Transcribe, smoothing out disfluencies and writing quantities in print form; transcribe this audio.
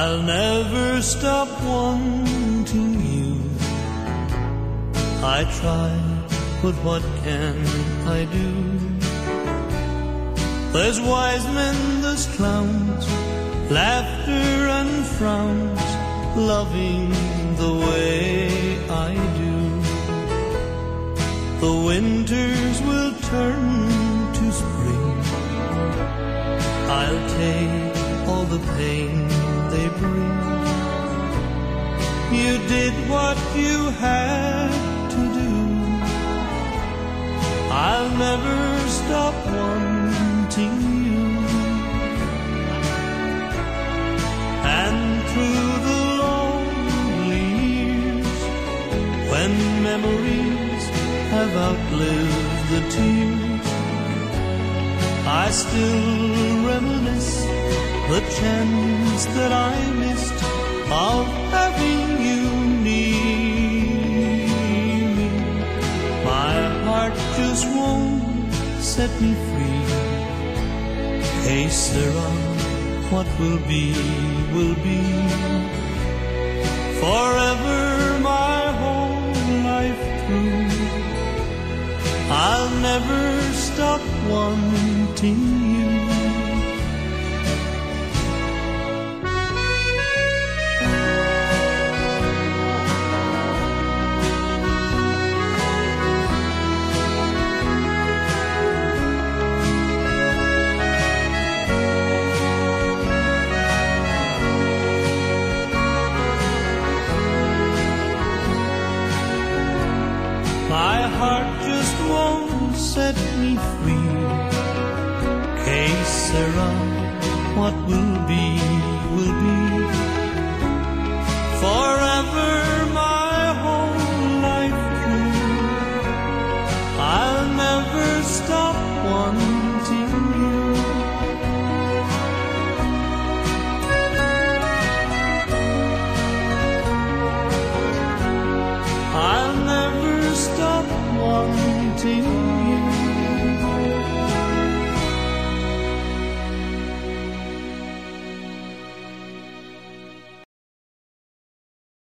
I'll never stop wanting you. I try, but what can I do? There's wise men, there's clowns, laughter and frowns, loving the way I do. The winters will turn to spring. I'll take all the pain they bring. You did what you had to do. I'll never stop wanting you. And through the lonely years, when memories have outlived the tears, I still reminisce the chance that I missed of having you near me. My heart just won't set me free. Hey Sarah, what will be, will be. Forever my whole life through, I'll never stop wanting you. My heart just won't set me free. Que sera, what will be, will be. Forever my whole life through, I'll never stop wanting you. I'll never stop wanting you.